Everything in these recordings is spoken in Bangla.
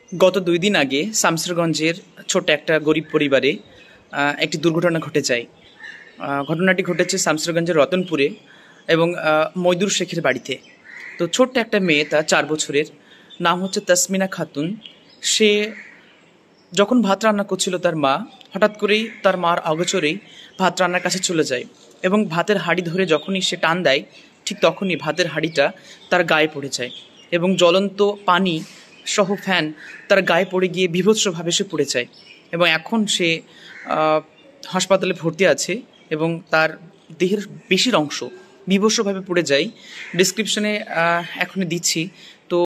গত ২ দিন আগে শামসেরগঞ্জের ছোট্ট একটা গরিব পরিবারে একটি দুর্ঘটনা ঘটে যায়। ঘটনাটি ঘটেছে শামসেরগঞ্জের রতনপুরে এবং মইদুর শেখের বাড়িতে। তো ছোট্ট একটা মেয়ে, তার ৪ বছরের, নাম হচ্ছে তাসমিনা খাতুন। সে যখন ভাত রান্না করছিল, তার মা হঠাৎ করেই তার মার অগোচরেই ভাত রান্নার কাছে চলে যায় এবং ভাতের হাঁড়ি ধরে যখনই সে টান দেয়, ঠিক তখনই ভাতের হাঁড়িটা তার গায়ে পড়ে যায় এবং জ্বলন্ত পানি সহ ফ্যান তার গায়ে পড়ে গিয়ে বীভৎসভাবে সে পড়ে যায় এবং এখন সে হাসপাতালে ভর্তি আছে এবং তার দেহের বেশির অংশ বীভৎসভাবে পড়ে যায়। ডিসক্রিপশনে এখনই দিচ্ছি। তো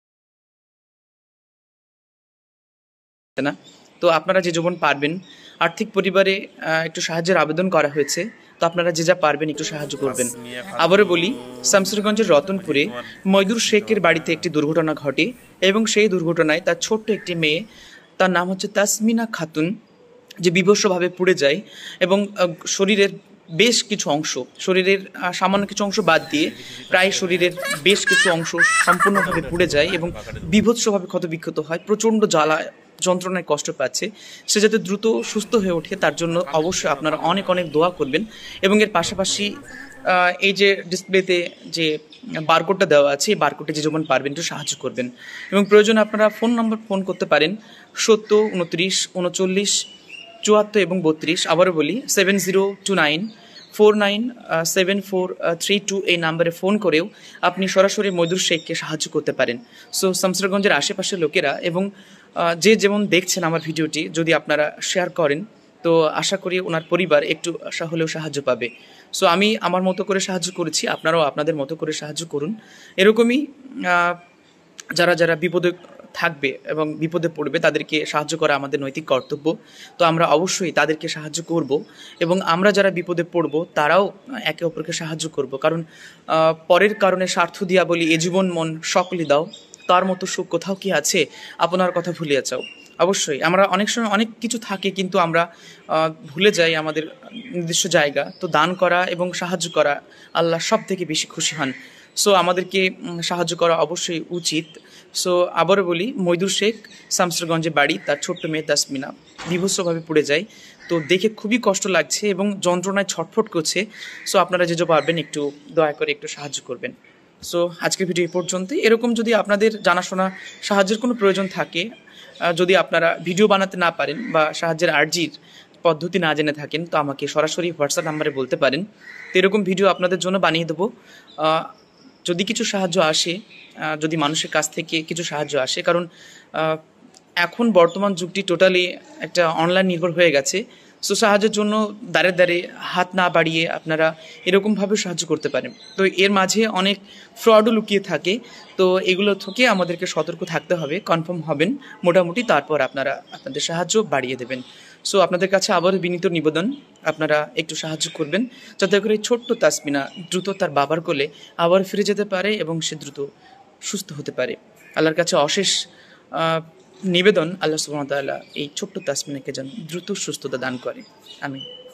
না, তো আপনারা যে যেমন পারবেন, আর্থিক পরিবারে একটু সাহায্যের আবেদন করা হয়েছে। তো আপনারা যে যা পারবেন একটু সাহায্য করবেন। আবারও বলি, শামসেরগঞ্জের রতনপুরে মইদুর শেখের বাড়িতে একটি দুর্ঘটনা ঘটে এবং সেই দুর্ঘটনায় তার ছোট্ট একটি মেয়ে, তার নাম হচ্ছে তাসমিনা খাতুন, যে বিভৎসভাবে পুড়ে যায় এবং শরীরের বেশ কিছু অংশ, শরীরের সামান্য কিছু অংশ বাদ দিয়ে প্রায় শরীরের বেশ কিছু অংশ সম্পূর্ণভাবে পুড়ে যায় এবং বিভৎসভাবে ক্ষতবিক্ষত হয়, প্রচণ্ড জ্বালা যন্ত্রণায় কষ্ট পাচ্ছে। সে যাতে দ্রুত সুস্থ হয়ে ওঠে তার জন্য অবশ্যই আপনারা অনেক অনেক দোয়া করবেন এবং এর পাশাপাশি এই যে ডিসপ্লেতে যে বারকোডটা দেওয়া আছে, এই বারকোডে যে যেমন পারবেন একটু সাহায্য করবেন এবং প্রয়োজনে আপনারা ফোন করতে পারেন ৭০ ২৯ ৩৯ ৭৪ এবং ৩২। আবারও বলি 7029497432 এই নাম্বারে ফোন করেও আপনি সরাসরি মইদুর শেখকে সাহায্য করতে পারেন। সো শামসেরগঞ্জের আশেপাশের লোকেরা এবং যে যেমন দেখছেন আমার ভিডিওটি, যদি আপনারা শেয়ার করেন তো আশা করি ওনার পরিবার একটু হলেও সাহায্য পাবে। সো আমি আমার মতো করে সাহায্য করেছি, আপনারাও আপনাদের মতো করে সাহায্য করুন। এরকমই যারা যারা বিপদে থাকবে এবং বিপদে পড়বে তাদেরকে সাহায্য করা আমাদের নৈতিক কর্তব্য। তো আমরা অবশ্যই তাদেরকে সাহায্য করব এবং আমরা যারা বিপদে পড়ব তারাও একে অপরকে সাহায্য করব। কারণ পরের কারণে স্বার্থ দিয়া বলি এ জীবন মন সকলি দাও, তার মতো সুখ কোথাও কি আছে, আপনার কথা ভুলিয়া চাও। অবশ্যই আমরা অনেক সময় অনেক কিছু থাকে কিন্তু আমরা ভুলে যাই আমাদের নির্দিষ্ট জায়গা। তো দান করা এবং সাহায্য করা আল্লাহ সব থেকে বেশি খুশি হন। সো আমাদেরকে সাহায্য করা অবশ্যই উচিত। সো আবারও বলি, মইদুর শেখ, শামসেরগঞ্জে বাড়ি, তার ছোট্ট মেয়ে তাসমিনা বিভৎসভাবে পুড়ে যায়। তো দেখে খুবই কষ্ট লাগছে এবং যন্ত্রণায় ছটফট করছে। সো আপনারা যে পারবেন একটু দয়া করে একটু সাহায্য করবেন। সো আজকের ভিডিও এই পর্যন্তই। এরকম যদি আপনাদের জানাশোনা সাহায্যের কোনো প্রয়োজন থাকে, যদি আপনারা ভিডিও বানাতে না পারেন বা সাহায্যের আর্জির পদ্ধতি না জেনে থাকেন, তো আমাকে সরাসরি হোয়াটসঅ্যাপ নাম্বারে বলতে পারেন। তো এরকম ভিডিও আপনাদের জন্য বানিয়ে দেবো। যদি কিছু সাহায্য আসে, যদি মানুষের কাছ থেকে কিছু সাহায্য আসে, কারণ এখন বর্তমান যুগটি টোটালি একটা অনলাইন নির্ভর হয়ে গেছে। সো সাহায্যের জন্য দাঁড়ে দাঁড়িয়ে হাত না বাড়িয়ে আপনারা এরকমভাবে সাহায্য করতে পারেন। তো এর মাঝে অনেক ফ্রডও লুকিয়ে থাকে। তো এগুলো থেকে আমাদেরকে সতর্ক থাকতে হবে, কনফার্ম হবেন মোটামুটি, তারপর আপনারা আপনাদের সাহায্য বাড়িয়ে দেবেন। সো আপনাদের কাছে আবারও বিনীত নিবেদন, আপনারা একটু সাহায্য করবেন যাতে করে ছোট্ট তাসমিনা দ্রুত তার বাবার কোলে আবার ফিরে যেতে পারে এবং সে দ্রুত সুস্থ হতে পারে। আল্লাহর কাছে অশেষ নিবেদন, আল্লাহ সুবহানাহু ওয়া তাআলা এই ছোট্ট তাসমিনাকে যেন দ্রুত সুস্থতা দান করে। আমিন।